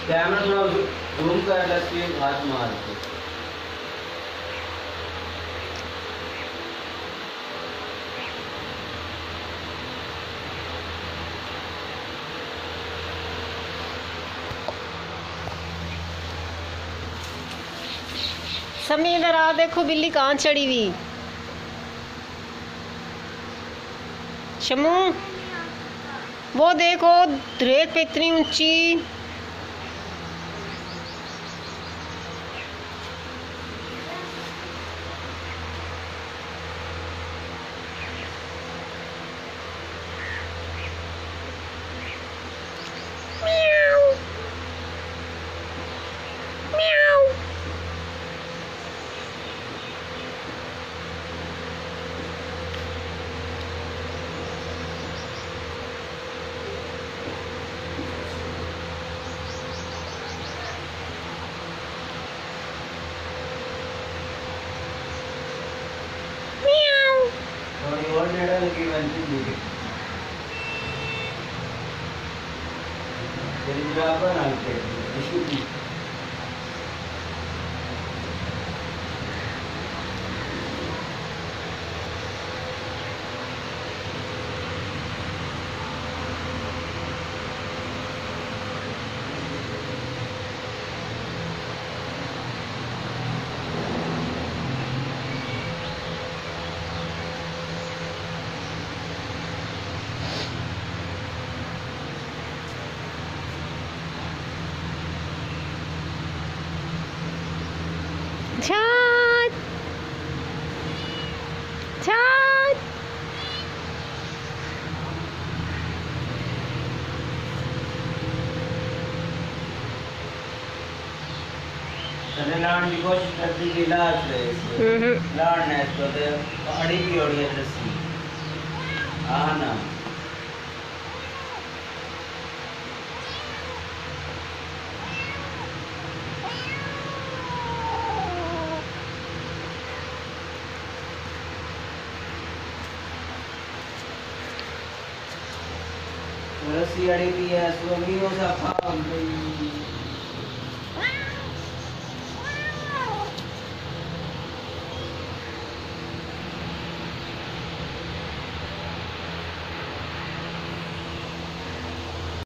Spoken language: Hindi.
कैमरा थोड़ा जूम कर तस्वीर हाथ मार के। समी इधर आ, देखो बिल्ली कहाँ चढ़ी हुई। शमू वो देखो रेत पे इतनी ऊंची। थोड़ी और नेड़ा लगी बनती थी तेरी बराबर आके छात छात तने लाने की कोशिश करती थी लाश ले लाने इसको तो अड़ी भी उड़ी है रस्सी हाँ ना रस्सी अड़ी भी है सो नहीं हो सकता